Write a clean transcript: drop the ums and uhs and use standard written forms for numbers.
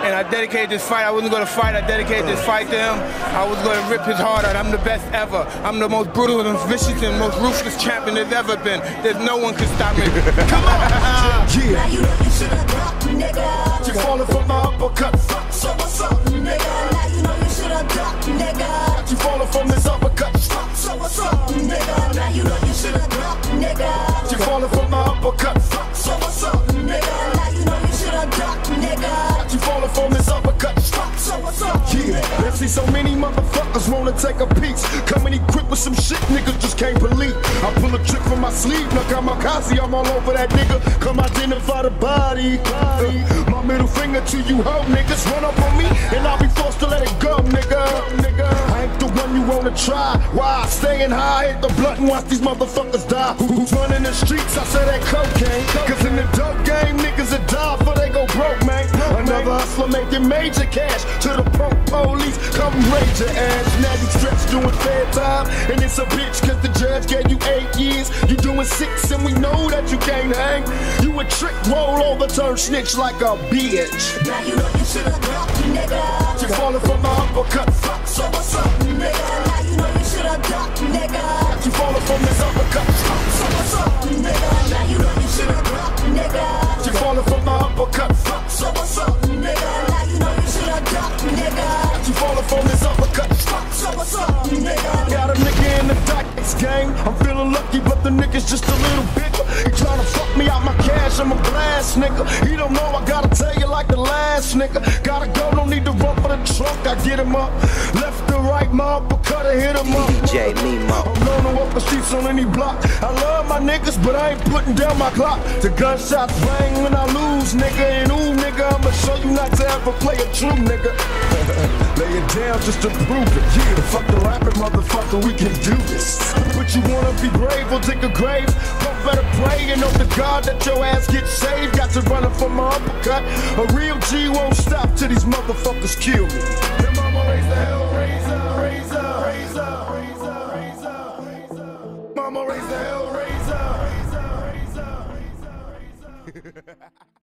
and I dedicated this fight. I wasn't going to fight. I dedicated this fight to him. I was going to rip his heart out. I'm the best ever. I'm the most brutal and vicious and most ruthless champion there's ever been. There's no one can stop me. Come on! Yeah. Now you know you should have dropped, nigga. You falling from my uppercut. So what's up, nigga? Now you know you should have dropped, nigga. You falling from this uppercut. So what's up, nigga? Now you know you should have dropped, nigga. You falling from my uppercut. So what's up, nigga? Now you know you should have dropped, nigga. You falling from this uppercut. So what's up, yeah. I see so many motherfuckers wanna take a piece. Coming equipped with some shit niggas just can't believe. I pull a trick from my sleeve, now kamikaze, I'm all over that nigga. Come identify the body. My middle finger to you hoe niggas. Run up on me and I'll be forced to let it go, nigga. I ain't the one you wanna try. Why? Staying high, hit the blunt and watch these motherfuckers die. Who's running the streets? I say that cocaine. Cause in the dope game, niggas that die before they go broke, man. Another hustler making major cash. To the punk police, come raise your ass. Now you stretch doing fair time. And it's a bitch cause the judge gave you 8 years. You doing 6 and we know that you can't hang. You a trick, roll over, turn snitch like a bitch. Now you know you should've dropped, nigga. You falling from my uppercut. So what's up, nigga? Now you know you should've dropped, nigga. You falling from this uppercut. So what's up, nigga? Now you know you should've dropped, nigga. You falling from my uppercut. So what's up, nigga? Now you know you should've dropped, nigga. You falling from this uppercut. So what's up, nigga? Got a nigga in the dice game. I'm feeling lucky, but the nigga's just a little bigger. He tryna fuck me out my cash, I'm a blast, nigga. He don't know I gotta tell you like the last nigga. Gotta go, don't need to run for the trunk. I get him up, left to right, my uppercut, I hit him up. DJ Nemo. I'm known to walk the streets on any block. I love my niggas, but I ain't putting down my clock. The gunshots bang when I lose, nigga. And ooh, nigga, I'ma show you not to ever play a true nigga. Lay it down just to prove it. Yeah, fuck the rapping, motherfucker, we can do this. But you wanna be brave or take a grave? Don't better pray and hope to God that your ass gets saved. Got to run up from my uppercut. A real G won't stop till these motherfuckers kill me. Then mama raise the hell, raise up, raise up, raise up, raise up, raise up, raise up. Mama raise the hell, raise up, raise up, raise up, raise up, raise up.